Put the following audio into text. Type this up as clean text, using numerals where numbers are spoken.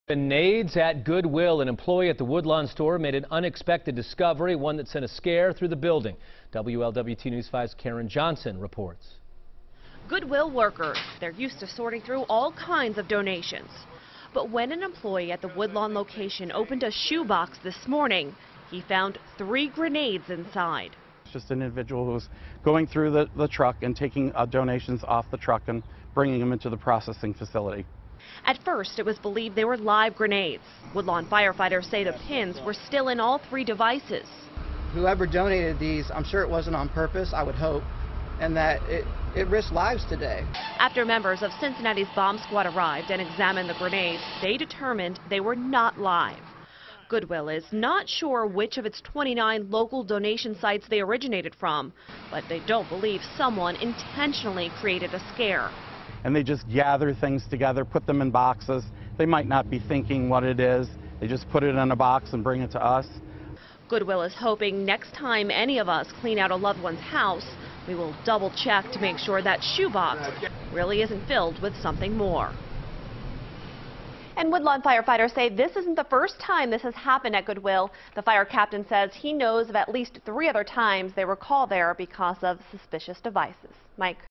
Grenades at Goodwill. An employee at the Woodlawn store made an unexpected discovery, one that sent a scare through the building. WLWT News 5's Karen Johnson reports. Goodwill workers, they're used to sorting through all kinds of donations. But when an employee at the Woodlawn location opened a shoebox this morning, he found 3 grenades inside. It's just an individual who was going through the truck and taking donations off the truck and bringing them into the processing facility. At first, it was believed they were live grenades. Woodlawn firefighters say the pins were still in all 3 devices. Whoever donated these, I'm sure it wasn't on purpose, I would hope, and that it risked lives today. After members of Cincinnati's bomb squad arrived and examined the grenades, they determined they were not live. Goodwill is not sure which of its 29 local donation sites they originated from, but they don't believe someone intentionally created a scare. And they just gather things together, put them in boxes. They might not be thinking what it is. They just put it in a box and bring it to us. Goodwill is hoping next time any of us clean out a loved one's house, we will double check to make sure that shoebox really isn't filled with something more. And Woodlawn firefighters say this isn't the first time this has happened at Goodwill. The fire captain says he knows of at least 3 other times they were called there because of suspicious devices. Mike.